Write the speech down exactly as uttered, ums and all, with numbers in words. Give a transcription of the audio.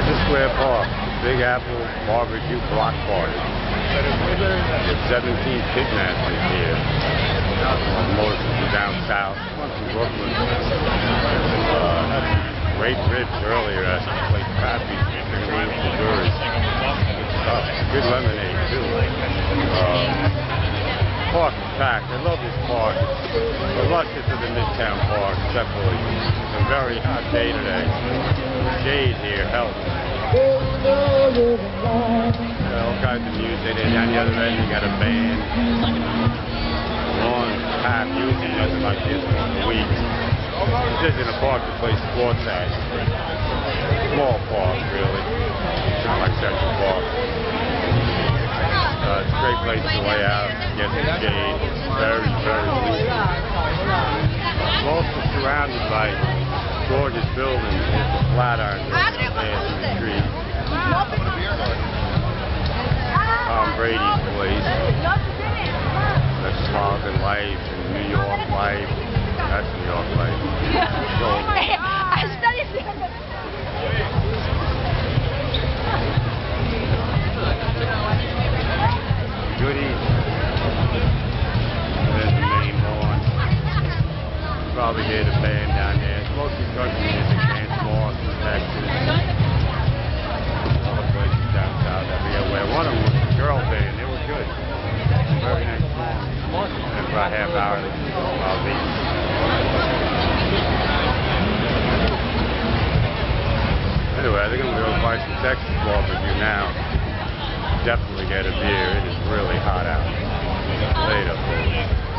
This is Square Park, Big Apple Barbecue Block Party. seventeen Pitmasters here. Most from down south, from Brooklyn. Uh, great ribs earlier at the place Pappy's, chicken wings for tourists. Good stuff. Good lemonade too. Uh, park is packed. I love this park. It's the luscious of the Midtown Park, except for it's a very hot day today. The shade here helps. Yeah, all kinds of music, and on the other end you got a band. Lawn packed, usually nothing like this for the week. This isn't a park to play sports at. Small park, really. It's not like Central Park. Uh, it's a great place to lay out, get some shade. Very, very leafy. It's also surrounded by gorgeous buildings with the Flatiron Street. Tom Brady's place. That's Smoggin Life and New York Life. That's New York Life. So, good evening. There's the main lawn. You probably hear the band down there. It's mostly country music, Dance Moss, Texas. All the places down south everywhere. One of them was a girl band. They were good. Very nice song. And for a half hour, they just go about beats. Anyway, I think I'm going to go buy some Texas barbecue now. Definitely get a beer. It is really hot out. Later, folks.